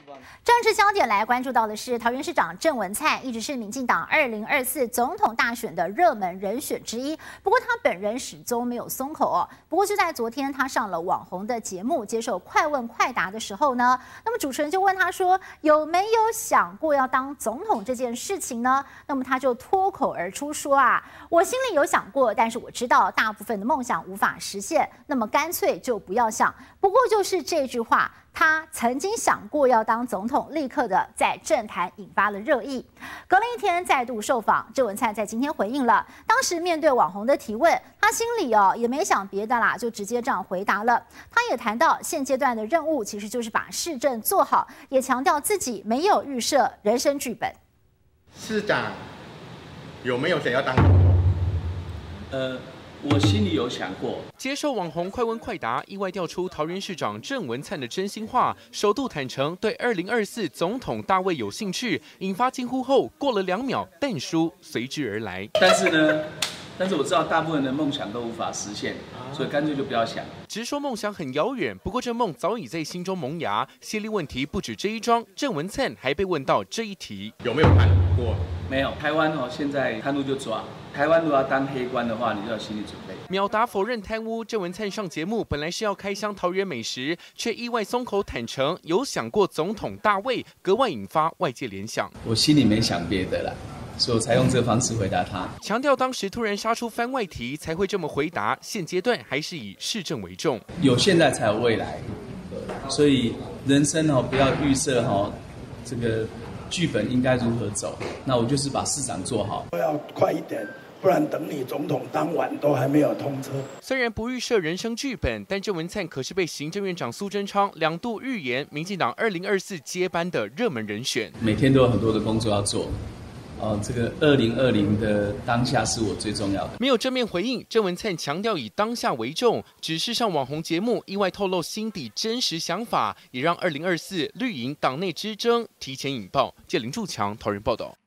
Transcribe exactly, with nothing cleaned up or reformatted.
政治焦点来关注到的是，桃园市长郑文灿一直是民进党二零二四总统大选的热门人选之一。不过他本人始终没有松口哦。不过就在昨天，他上了网红的节目，接受快问快答的时候呢，那么主持人就问他说，有没有想过要当总统这件事情呢？那么他就脱口而出说啊，我心里有想过，但是我知道大部分的梦想无法实现，那么干脆就不要想。不过就是这句话。他曾经想过要当总统，立刻的在政坛引发了热议。隔了一天再度受访，郑文灿在今天回应了。当时面对网红的提问，他心里哦也没想别的啦，就直接这样回答了。他也谈到现阶段的任务其实就是把市政做好，也强调自己没有预设人生剧本。 市长有没有想要当总统？ 呃。我心里有想过。 接受网红快问快答，意外调出桃园市长郑文灿的真心话，首度坦诚对二零二四总统大位有兴趣，引发惊呼后，过了两秒，淡书随之而来。 但是呢，但是我知道大部分人的梦想都无法实现，所以干脆就不要想。 直说梦想很遥远，不过这梦早已在心中萌芽。犀利问题不止这一桩，郑文灿还被问到这一题： 有没有贪过？ 没有。台湾哦，现在贪污就抓。台湾如果要当黑官的话，你就要心理准备。 秒答否认贪污，郑文灿上节目本来是要开箱桃园美食，却意外松口坦诚有想过总统大位，格外引发外界联想。 我心里没想别的啦，所以我才用这个方式回答他。 强调当时突然杀出番外题，才会这么回答。现阶段还是以市政为重， 有现在才有未来，所以人生哦不要预设哦这个剧本应该如何走。那我就是把市长做好， 要快一点。不然等你总统当晚都还没有通车。 虽然不预设人生剧本，但郑文灿可是被行政院长苏贞昌两度预言民进党二零二四接班的热门人选。 每天都有很多的工作要做，哦，这个二零二零的当下是我最重要的。 没有正面回应，郑文灿强调以当下为重，只是上网红节目意外透露心底真实想法，也让二零二四绿营党内之争提前引爆。借林柱强桃园报道。